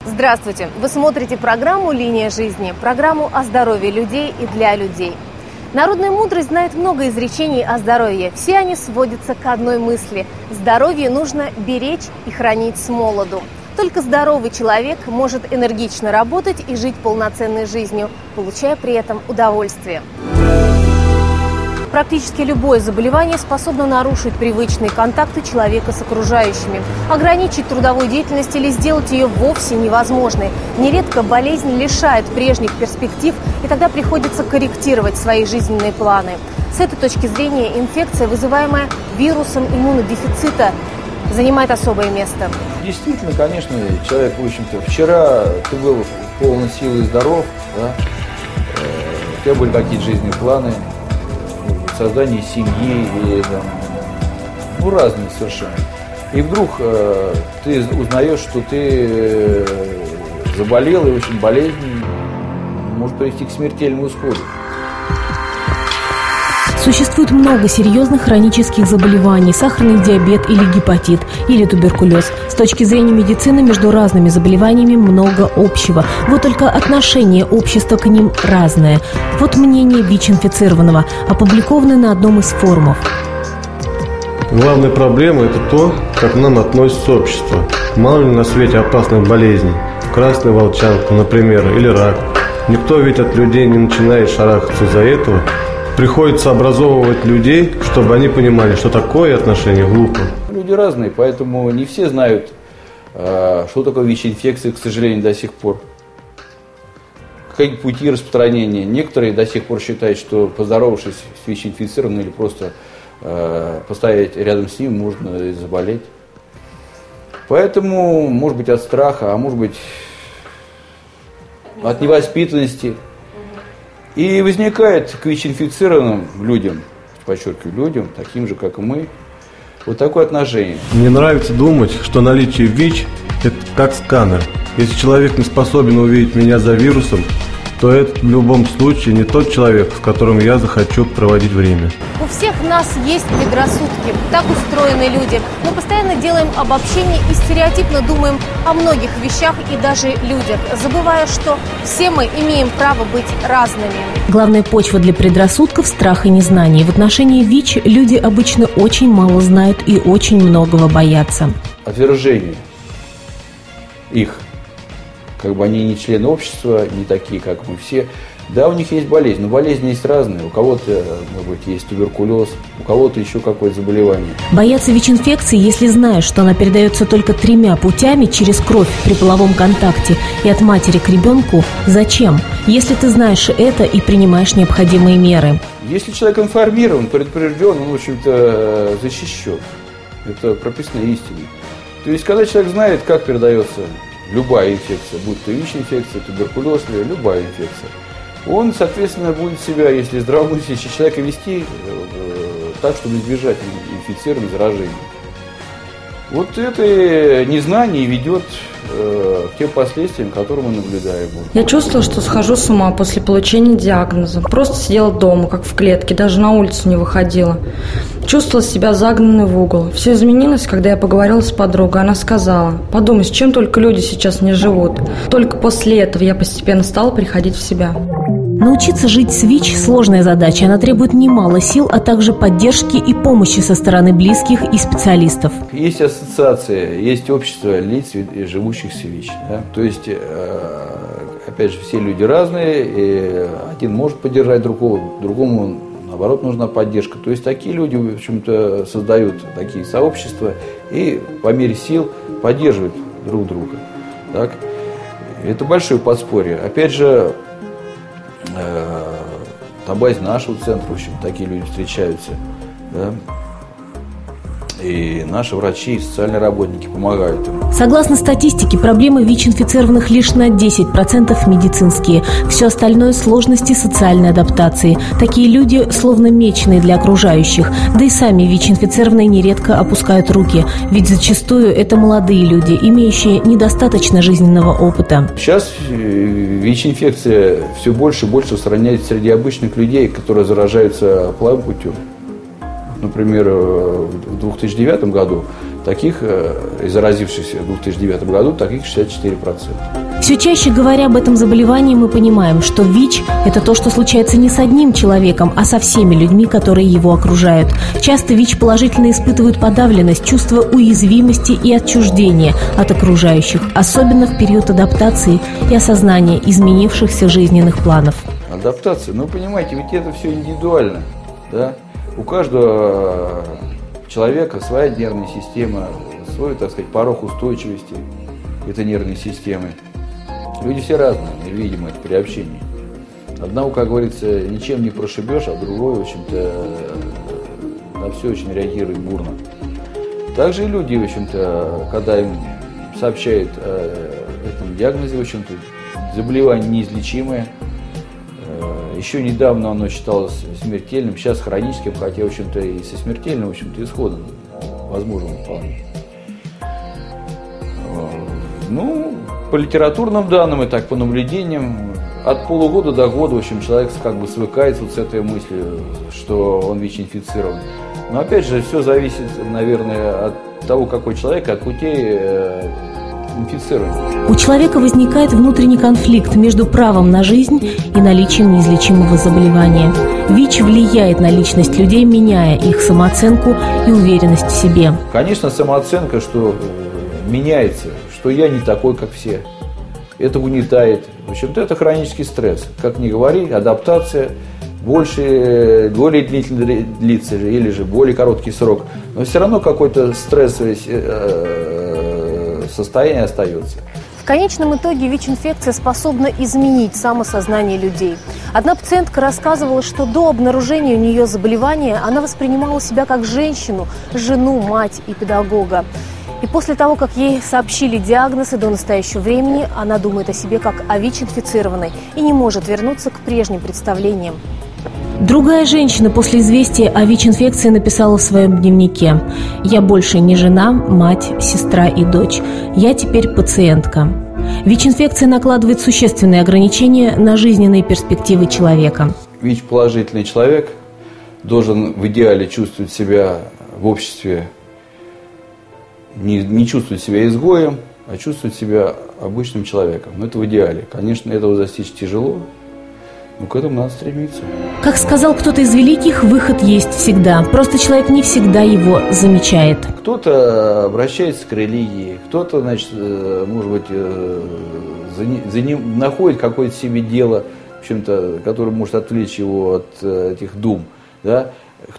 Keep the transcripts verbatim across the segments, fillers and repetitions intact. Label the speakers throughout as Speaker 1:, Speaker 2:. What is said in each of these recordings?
Speaker 1: Здравствуйте! Вы смотрите программу «Линия жизни», программу о здоровье людей и для людей. Народная мудрость знает много изречений о здоровье. Все они сводятся к одной мысли – здоровье нужно беречь и хранить с молоду. Только здоровый человек может энергично работать и жить полноценной жизнью, получая при этом удовольствие. Практически любое заболевание способно нарушить привычные контакты человека с окружающими, ограничить трудовую деятельность или сделать ее вовсе невозможной. Нередко болезнь лишает прежних перспектив, и тогда приходится корректировать свои жизненные планы. С этой точки зрения инфекция, вызываемая вирусом иммунодефицита, занимает особое место.
Speaker 2: Действительно, конечно, человек, в общем-то, вчера ты был полон сил и здоров, да? У тебя были какие-то жизненные планы, создание семьи, или, там, ну, разные совершенно. И вдруг э, ты узнаешь, что ты э, заболел, и очень болезнь может привести к смертельному исходу.
Speaker 3: Существует много серьезных хронических заболеваний, сахарный диабет или гепатит, или туберкулез. С точки зрения медицины между разными заболеваниями много общего. Вот только отношение общества к ним разное. Вот мнение ВИЧ-инфицированного, опубликованное на одном из форумов.
Speaker 4: Главная проблема – это то, как к нам относится общество. Мало ли на свете опасных болезней. Красная волчанка, например, или рак. Никто ведь от людей не начинает шарахаться из-за этого. Приходится образовывать людей, чтобы они понимали, что такое отношение глупо.
Speaker 2: Люди разные, поэтому не все знают, что такое ВИЧ-инфекция, к сожалению, до сих пор. Какие пути распространения. Некоторые до сих пор считают, что поздоровавшись с ВИЧ-инфицированным или просто поставить рядом с ним, можно и заболеть. Поэтому, может быть, от страха, а может быть, от невоспитанности. И возникает к ВИЧ-инфицированным людям, подчеркиваю, людям, таким же, как и мы, вот такое отношение.
Speaker 4: Мне нравится думать, что наличие ВИЧ – это как сканер. Если человек не способен увидеть меня за вирусом, то это в любом случае не тот человек, с которым я захочу проводить время.
Speaker 1: У всех нас есть предрассудки, так устроены люди. Мы постоянно делаем обобщения и стереотипно думаем о многих вещах и даже людях, забывая, что все мы имеем право быть разными.
Speaker 3: Главная почва для предрассудков – страх и незнание. В отношении ВИЧ люди обычно очень мало знают и очень многого боятся.
Speaker 2: Отвержение их. Как бы они не члены общества, не такие, как мы все. Да, у них есть болезнь, но болезни есть разные. У кого-то, может быть, есть туберкулез, у кого-то еще какое-то заболевание.
Speaker 3: Бояться ВИЧ-инфекции, если знаешь, что она передается только тремя путями через кровь при половом контакте и от матери к ребенку, зачем? Если ты знаешь это и принимаешь необходимые меры.
Speaker 2: Если человек информирован, предупрежден, он, в общем-то, защищен. Это прописано истиной. То есть, когда человек знает, как передается любая инфекция, будь то ВИЧ-инфекция, туберкулез, любая инфекция, он, соответственно, будет себя, если здравомыслящий человек, вести э, так, чтобы избежать инфицирования, заражения. Вот это незнание ведет э, к тем последствиям, которые мы наблюдаем.
Speaker 5: Я чувствовала, что схожу с ума после получения диагноза. Просто сидела дома, как в клетке, даже на улицу не выходила. Чувствовала себя загнанной в угол. Все изменилось, когда я поговорила с подругой. Она сказала: подумай, с чем только люди сейчас не живут. Только после этого я постепенно стала приходить в себя.
Speaker 3: Научиться жить с ВИЧ – сложная задача. Она требует немало сил, а также поддержки и помощи со стороны близких и специалистов.
Speaker 2: Есть ассоциация, есть общество лиц, живущих с ВИЧ. Да? То есть, опять же, все люди разные, и один может поддержать другого, другому, наоборот, нужна поддержка. То есть, такие люди, в общем-то, создают такие сообщества и по мере сил поддерживают друг друга. Так? Это большое подспорье. Опять же, на базе нашего центра, в общем, такие люди встречаются, да? И наши врачи и социальные работники помогают им.
Speaker 3: Согласно статистике, проблемы ВИЧ-инфицированных лишь на десять процентов медицинские. Все остальное – сложности социальной адаптации. Такие люди словно меченые для окружающих. Да и сами ВИЧ-инфицированные нередко опускают руки. Ведь зачастую это молодые люди, имеющие недостаточно жизненного опыта.
Speaker 2: Сейчас ВИЧ-инфекция все больше и больше распространяется среди обычных людей, которые заражаются половым путем. Например, в две тысячи девятом году Таких, из заразившихся в две тысячи девятом году, таких шестьдесят четыре процента.
Speaker 3: Все чаще говоря об этом заболевании, мы понимаем, что ВИЧ – это то, что случается не с одним человеком, а со всеми людьми, которые его окружают. Часто ВИЧ положительно испытывают подавленность, чувство уязвимости и отчуждения от окружающих, особенно в период адаптации и осознания изменившихся жизненных планов.
Speaker 2: Адаптация, ну понимаете, ведь это все индивидуально, да? У каждого человека своя нервная система, свой, так сказать, порог устойчивости этой нервной системы. Люди все разные, мы видим это при общении. Одного, как говорится, ничем не прошибешь, а другой, в общем-то, на все очень реагирует бурно. Также и люди, в общем-то, когда им сообщают о этом диагнозе, в общем-то, заболевание неизлечимое. Еще недавно оно считалось смертельным, сейчас хроническим, хотя, в общем-то, и со смертельным, в общем-то, исходом возможно вполне. Ну, по литературным данным и так по наблюдениям, от полугода до года, в общем, человек как бы свыкается вот с этой мыслью, что он ВИЧ-инфицирован. Но опять же, все зависит, наверное, от того, какой человек, от путей э, инфицирования.
Speaker 3: У человека возникает внутренний конфликт между правом на жизнь и наличием неизлечимого заболевания. ВИЧ влияет на личность людей, меняя их самооценку и уверенность в себе.
Speaker 2: Конечно, самооценка, что меняется, что я не такой, как все. Это угнетает. В общем-то, это хронический стресс. Как ни говори, адаптация больше, более длительно длится или же более короткий срок. Но все равно какой-то стрессовое состояние остается.
Speaker 1: В конечном итоге ВИЧ-инфекция способна изменить самосознание людей. Одна пациентка рассказывала, что до обнаружения у нее заболевания она воспринимала себя как женщину, жену, мать и педагога. И после того, как ей сообщили диагноз, и до настоящего времени она думает о себе как о ВИЧ-инфицированной и не может вернуться к прежним представлениям.
Speaker 3: Другая женщина после известия о ВИЧ-инфекции написала в своем дневнике: «Я больше не жена, мать, сестра и дочь. Я теперь пациентка». ВИЧ-инфекция накладывает существенные ограничения на жизненные перспективы человека.
Speaker 2: ВИЧ-положительный человек должен в идеале чувствовать себя в обществе, не, не чувствовать себя изгоем, а чувствовать себя обычным человеком. Но это в идеале. Конечно, этого достичь тяжело, но к этому надо стремиться.
Speaker 3: Как сказал кто-то из великих, выход есть всегда. Просто человек не всегда его замечает.
Speaker 2: Кто-то обращается к религии, кто-то, значит, может быть, за ним, за ним находит какое-то себе дело, в общем-то, которое может отвлечь его от этих дум. Да?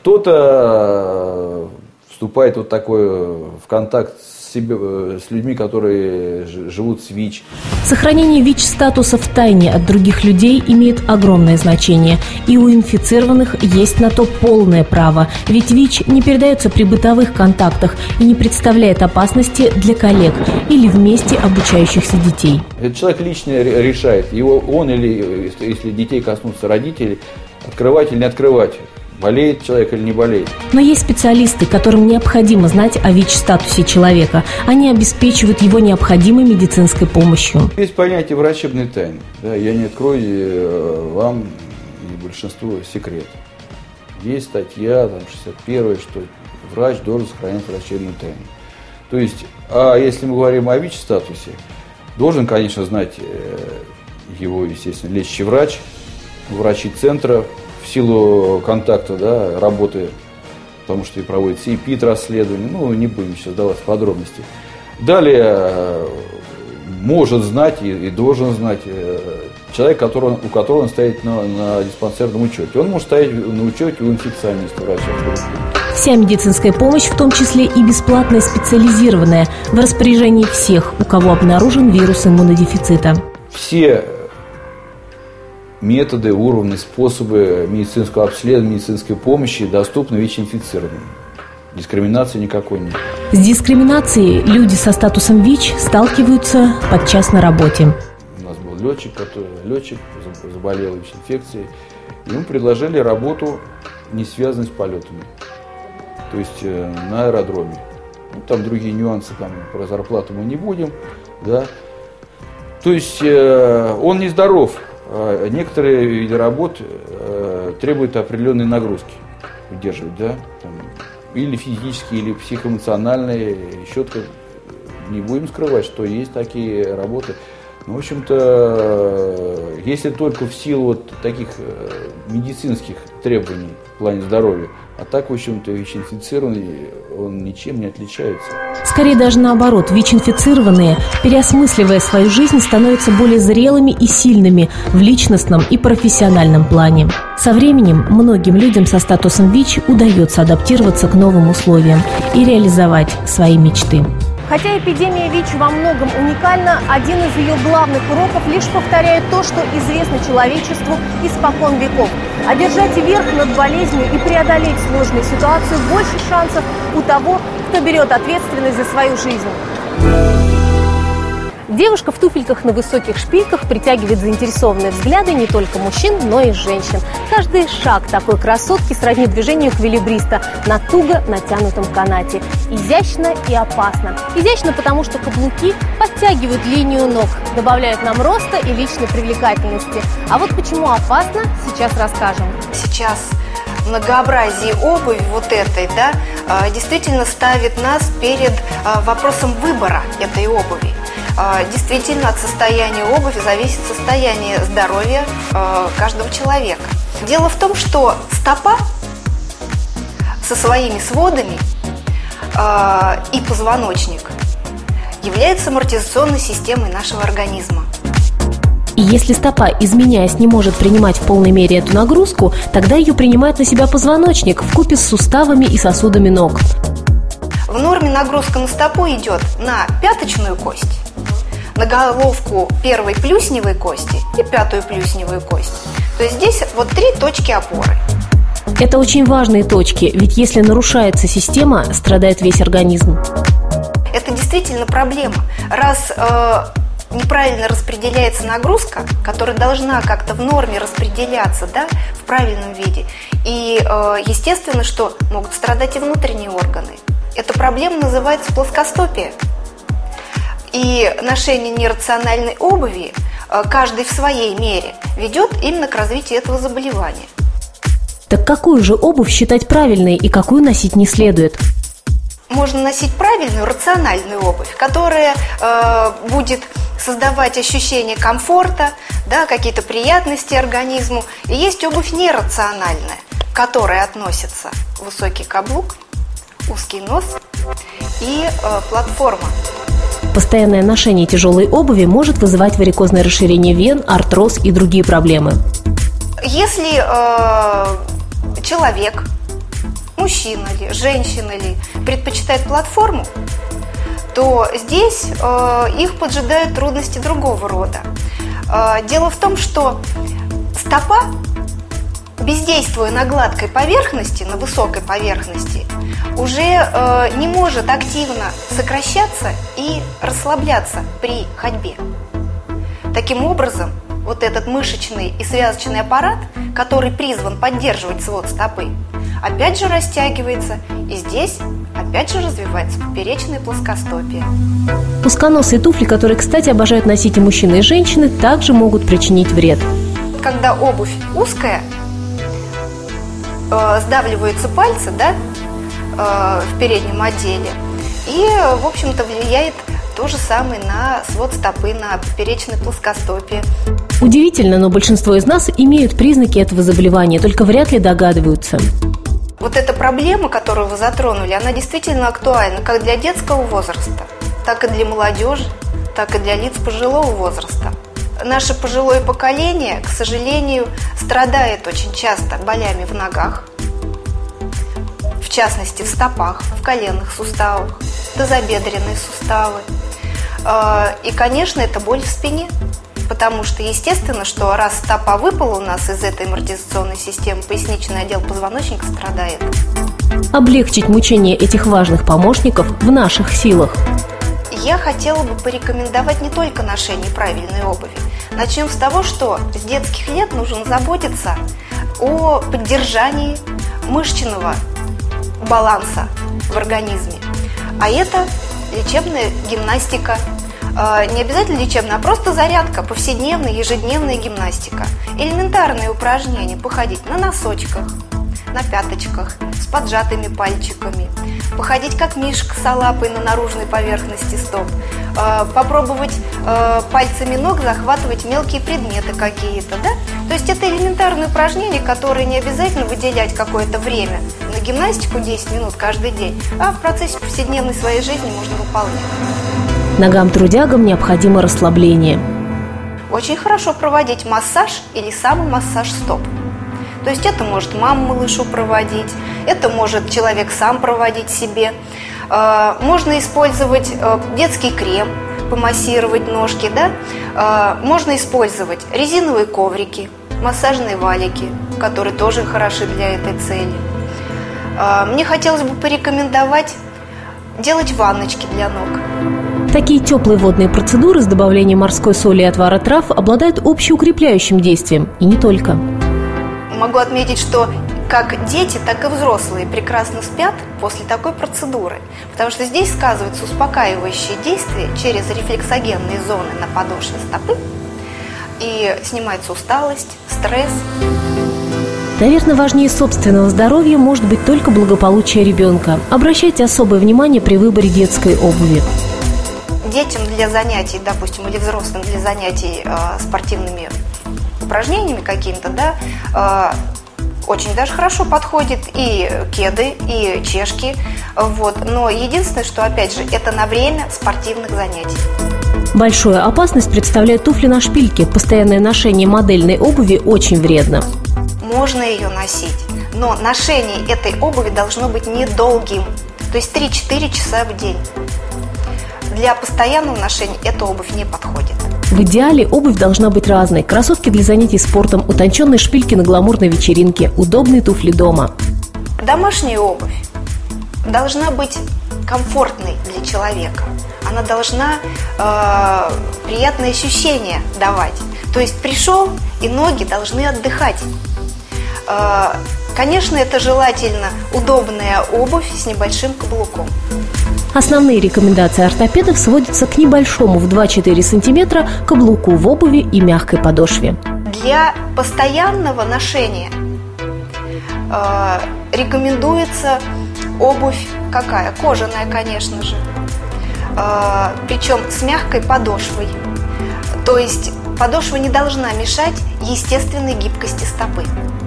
Speaker 2: Кто-то вступает вот такой в контакт с, себе, с людьми, которые живут с ВИЧ.
Speaker 3: Сохранение ВИЧ-статуса в тайне от других людей имеет огромное значение. И у инфицированных есть на то полное право. Ведь ВИЧ не передается при бытовых контактах и не представляет опасности для коллег или вместе обучающихся детей.
Speaker 2: Этот человек лично решает, его он или, если детей коснутся родителей, открывать или не открывать. Болеет человек или не болеет.
Speaker 3: Но есть специалисты, которым необходимо знать о ВИЧ-статусе человека. Они обеспечивают его необходимой медицинской помощью.
Speaker 2: Есть понятие врачебной тайны. Да, я не открою вам и большинству секрет. Есть статья там, шестьдесят первая, что врач должен сохранять врачебную тайну. То есть, а если мы говорим о ВИЧ-статусе, должен, конечно, знать его, естественно, лечащий врач, врачи центра, в силу контакта, да, работы, потому что и проводится и ПИТ-расследование, ну, не будем сейчас давать подробности. Далее может знать и, и должен знать человек, который, у которого он стоит на, на диспансерном учете. Он может стоять на учете у инфекциониста, врача.
Speaker 3: Вся медицинская помощь, в том числе и бесплатная, специализированная, в распоряжении всех, у кого обнаружен вирус иммунодефицита.
Speaker 2: Все методы, уровни, способы медицинского обследования, медицинской помощи доступны ВИЧ-инфицированным. Дискриминации никакой нет.
Speaker 3: С дискриминацией люди со статусом ВИЧ сталкиваются подчас на работе.
Speaker 2: У нас был летчик, который летчик заболел ВИЧ-инфекцией. Ему предложили работу, не связанную с полетами. То есть э, на аэродроме. Ну, там другие нюансы, там про зарплату мы не будем. Да. То есть э, он нездоров. Некоторые виды работ э, требуют определенной нагрузки удерживать, да. Там, или физические, или психоэмоциональные. Четко не будем скрывать, что есть такие работы. Ну, в общем-то, если только в силу вот таких медицинских требований в плане здоровья, а так, в общем-то, ВИЧ-инфицированный, он ничем не отличается.
Speaker 3: Скорее даже наоборот, ВИЧ-инфицированные, переосмысливая свою жизнь, становятся более зрелыми и сильными в личностном и профессиональном плане. Со временем многим людям со статусом ВИЧ удается адаптироваться к новым условиям и реализовать свои мечты.
Speaker 1: Хотя эпидемия ВИЧ во многом уникальна, один из ее главных уроков лишь повторяет то, что известно человечеству испокон веков. Одержать верх над болезнью и преодолеть сложную ситуацию больше шансов у того, кто берет ответственность за свою жизнь. Девушка в туфельках на высоких шпильках притягивает заинтересованные взгляды не только мужчин, но и женщин. Каждый шаг такой красотки сродни движению эквилибриста на туго натянутом канате. Изящно и опасно. Изящно, потому что каблуки подтягивают линию ног, добавляют нам роста и личной привлекательности. А вот почему опасно, сейчас расскажем.
Speaker 6: Сейчас многообразие обуви вот этой, да, действительно ставит нас перед вопросом выбора этой обуви. Действительно, от состояния обуви зависит состояние здоровья каждого человека. Дело в том, что стопа со своими сводами и позвоночник является амортизационной системой нашего организма.
Speaker 3: И если стопа, изменяясь, не может принимать в полной мере эту нагрузку, тогда ее принимает на себя позвоночник вкупе с суставами и сосудами ног.
Speaker 6: В норме нагрузка на стопу идет на пяточную кость, на головку первой плюсневой кости и пятую плюсневую кость. То есть здесь вот три точки опоры.
Speaker 3: Это очень важные точки, ведь если нарушается система, страдает весь организм.
Speaker 6: Это действительно проблема. Раз э, неправильно распределяется нагрузка, которая должна как-то в норме распределяться, да, в правильном виде, и э, естественно, что могут страдать и внутренние органы. Эта проблема называется плоскостопие. И ношение нерациональной обуви, каждый в своей мере, ведет именно к развитию этого заболевания.
Speaker 3: Так какую же обувь считать правильной и какую носить не следует?
Speaker 6: Можно носить правильную, рациональную обувь, которая э, будет создавать ощущение комфорта, да, какие-то приятности организму. И есть обувь нерациональная, к которой относятся высокий каблук, узкий нос и э, платформа.
Speaker 3: Постоянное ношение тяжелой обуви может вызывать варикозное расширение вен, артроз и другие проблемы.
Speaker 6: Если э, человек, мужчина ли, женщина ли, предпочитает платформу, то здесь э, их поджидают трудности другого рода. Э, дело в том, что стопа, бездействуя на гладкой поверхности, на высокой поверхности, уже э, не может активно сокращаться и расслабляться при ходьбе. Таким образом, вот этот мышечный и связочный аппарат, который призван поддерживать свод стопы, опять же растягивается, и здесь опять же развивается поперечное плоскостопие.
Speaker 3: Узконосые туфли, которые, кстати, обожают носить и мужчины, и женщины, также могут причинить вред.
Speaker 6: Когда обувь узкая, э, сдавливаются пальцы, да, э, в переднем отделе, и, в общем-то, влияет то же самое на свод стопы, на поперечное плоскостопие.
Speaker 3: Удивительно, но большинство из нас имеют признаки этого заболевания, только вряд ли догадываются.
Speaker 6: Вот эта проблема, которую вы затронули, она действительно актуальна как для детского возраста, так и для молодежи, так и для лиц пожилого возраста. Наше пожилое поколение, к сожалению, страдает очень часто болями в ногах, в частности в стопах, в коленных суставах, тазобедренные суставы. И, конечно, это боль в спине, потому что, естественно, что раз стопа выпала у нас из этой амортизационной системы, поясничный отдел позвоночника страдает.
Speaker 3: Облегчить мучение этих важных помощников в наших силах.
Speaker 6: Я хотела бы порекомендовать не только ношение правильной обуви. Начнем с того, что с детских лет нужно заботиться о поддержании мышечного баланса в организме. А это лечебная гимнастика. Не обязательно лечебная, а просто зарядка, повседневная, ежедневная гимнастика. Элементарные упражнения, походить на носочках, на пяточках, с поджатыми пальчиками, походить как мишка с лапой на наружной поверхности стоп, попробовать пальцами ног захватывать мелкие предметы какие-то, да? То есть это элементарные упражнения, которые не обязательно выделять какое-то время на гимнастику десять минут каждый день, а в процессе повседневной своей жизни можно выполнять.
Speaker 3: Ногам-трудягам необходимо расслабление.
Speaker 6: Очень хорошо проводить массаж или самомассаж стоп. То есть это может мама малышу проводить, это может человек сам проводить себе. Можно использовать детский крем, помассировать ножки, да? Можно использовать резиновые коврики, массажные валики, которые тоже хороши для этой цели. Мне хотелось бы порекомендовать делать ванночки для ног.
Speaker 3: Такие теплые водные процедуры с добавлением морской соли и отвара трав обладают общеукрепляющим действием, и не только.
Speaker 6: Могу отметить, что как дети, так и взрослые прекрасно спят после такой процедуры, потому что здесь сказываются успокаивающие действия через рефлексогенные зоны на подошве стопы, и снимается усталость, стресс.
Speaker 3: Наверное, важнее собственного здоровья может быть только благополучие ребенка. Обращайте особое внимание при выборе детской обуви.
Speaker 6: Детям для занятий, допустим, или взрослым для занятий э, спортивными упражнениями какими-то, да, э, очень даже хорошо подходит и кеды, и чешки, вот. Но единственное, что, опять же, это на время спортивных занятий.
Speaker 3: Большую опасность представляют туфли на шпильке. Постоянное ношение модельной обуви очень вредно.
Speaker 6: Можно ее носить, но ношение этой обуви должно быть недолгим, то есть три-четыре часа в день. Для постоянного ношения эта обувь не подходит.
Speaker 3: В идеале обувь должна быть разной. Кроссовки для занятий спортом, утонченные шпильки на гламурной вечеринке, удобные туфли дома.
Speaker 6: Домашняя обувь должна быть комфортной для человека. Она должна э, приятные ощущения давать. То есть пришел, и ноги должны отдыхать. Э, конечно, это желательно удобная обувь с небольшим каблуком.
Speaker 3: Основные рекомендации ортопедов сводятся к небольшому в два-четыре сантиметра каблуку в обуви и мягкой подошве.
Speaker 6: Для постоянного ношения э, рекомендуется обувь какая? Кожаная, конечно же. Э, причем с мягкой подошвой. То есть подошва не должна мешать естественной гибкости стопы.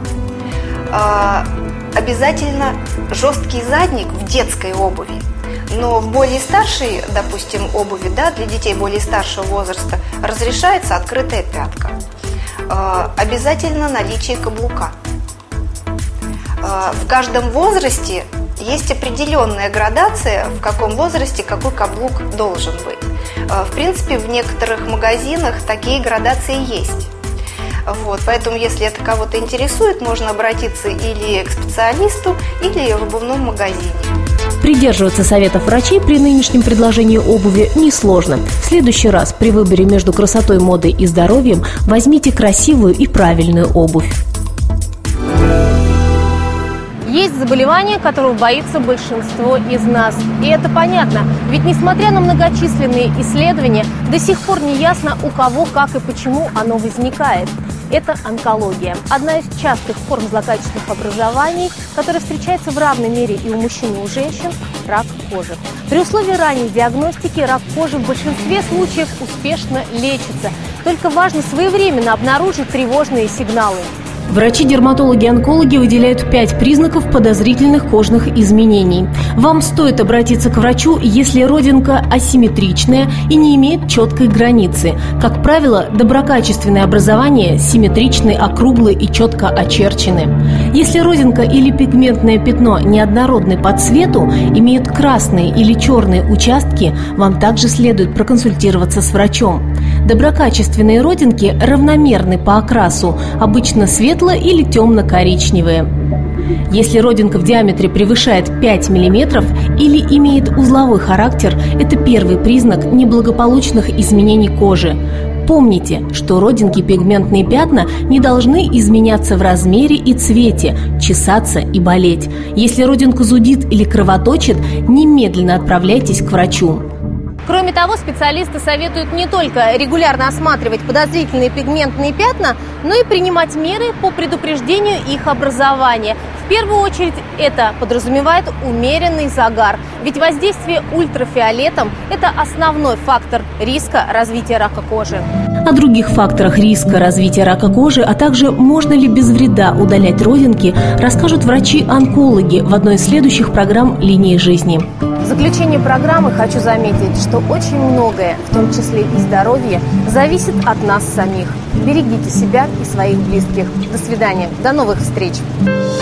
Speaker 6: Э, обязательно жесткий задник в детской обуви. Но в более старшей, допустим, обуви, да, для детей более старшего возраста разрешается открытая пятка. Э, обязательно наличие каблука. Э, в каждом возрасте есть определенная градация, в каком возрасте какой каблук должен быть. Э, в принципе, в некоторых магазинах такие градации есть. Вот, поэтому, если это кого-то интересует, можно обратиться или к специалисту, или в обувном магазине.
Speaker 3: Придерживаться советов врачей при нынешнем предложении обуви несложно. В следующий раз при выборе между красотой, модой и здоровьем возьмите красивую и правильную обувь.
Speaker 1: Есть заболевание, которого боится большинство из нас. И это понятно, ведь несмотря на многочисленные исследования, до сих пор не ясно, у кого, как и почему оно возникает. Это онкология. Одна из частых форм злокачественных образований, которая встречается в равной мере и у мужчин, и у женщин – рак кожи. При условии ранней диагностики рак кожи в большинстве случаев успешно лечится. Только важно своевременно обнаружить тревожные сигналы.
Speaker 3: Врачи-дерматологи-онкологи выделяют пять признаков подозрительных кожных изменений. Вам стоит обратиться к врачу, если родинка асимметричная и не имеет четкой границы. Как правило, доброкачественные образования симметричны, округлы и четко очерчены. Если родинка или пигментное пятно неоднородны по цвету, имеют красные или черные участки, вам также следует проконсультироваться с врачом. Доброкачественные родинки равномерны по окрасу, обычно светлые или темно-коричневые. Если родинка в диаметре превышает пять миллиметров или имеет узловой характер, это первый признак неблагополучных изменений кожи. Помните, что родинки, пигментные пятна не должны изменяться в размере и цвете, чесаться и болеть. Если родинка зудит или кровоточит, немедленно отправляйтесь к врачу.
Speaker 1: Кроме того, специалисты советуют не только регулярно осматривать подозрительные пигментные пятна, но и принимать меры по предупреждению их образования. В первую очередь это подразумевает умеренный загар, ведь воздействие ультрафиолетом – это основной фактор риска развития рака кожи.
Speaker 3: О других факторах риска развития рака кожи, а также можно ли без вреда удалять родинки, расскажут врачи-онкологи в одной из следующих программ «Линии жизни».
Speaker 1: В заключение программы хочу заметить, что очень многое, в том числе и здоровье, зависит от нас самих. Берегите себя и своих близких. До свидания. До новых встреч.